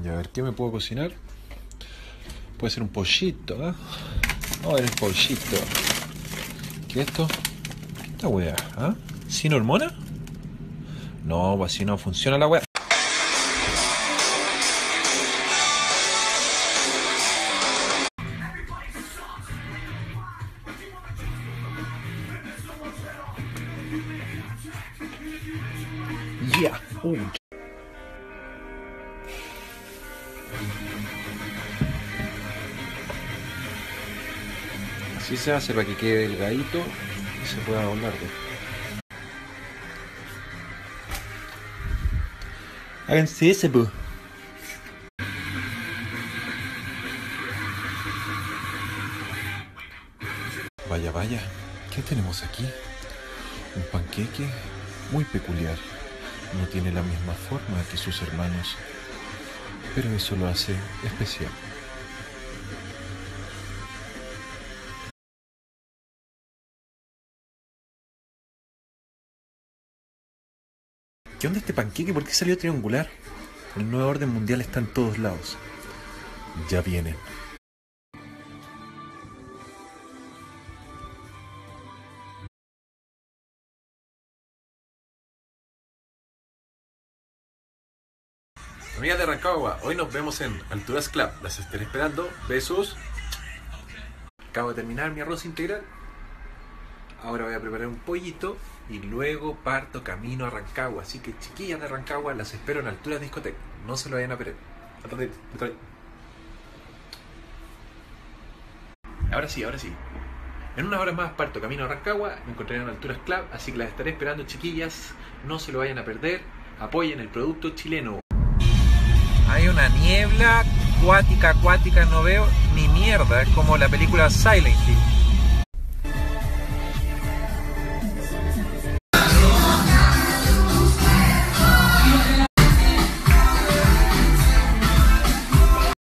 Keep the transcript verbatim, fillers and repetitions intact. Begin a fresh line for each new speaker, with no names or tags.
Y a ver, ¿qué me puedo cocinar? Puede ser un pollito, ¿eh? Vamos a ver el pollito. ¿Qué es esto? ¿Qué esta weá? ¿Ah? ¿Sin hormona? No, pues así no funciona la weá. Yeah. Uh. Así se hace para que quede delgadito y se pueda doblar. Háganse ese, pues. Vaya, vaya, ¿qué tenemos aquí? Un panqueque muy peculiar. No tiene la misma forma que sus hermanos, pero eso lo hace especial. ¿Qué onda este panqueque? ¿Por qué salió triangular? El nuevo orden mundial está en todos lados. Ya vienen. Amigas de Rancagua, hoy nos vemos en Alturas Club. Las estaré esperando. Besos. Acabo de terminar mi arroz integral. Ahora voy a preparar un pollito y luego parto camino a Rancagua. Así que chiquillas de Rancagua, las espero en Alturas Discoteca. No se lo vayan a perder. Ahora sí, ahora sí. En una hora más parto camino a Rancagua. Me encontraré en Alturas Club. Así que las estaré esperando, chiquillas. No se lo vayan a perder. Apoyen el producto chileno. Hay una niebla acuática, acuática, no veo ni mierda. Es como la película Silent Hill.